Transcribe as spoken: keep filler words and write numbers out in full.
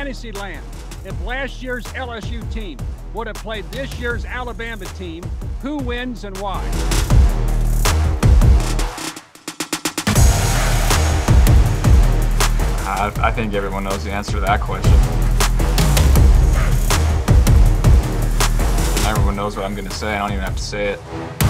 fantasy land, if last year's L S U team would have played this year's Alabama team, who wins and why? I, I think everyone knows the answer to that question. Everyone knows what I'm going to say. I don't even have to say it.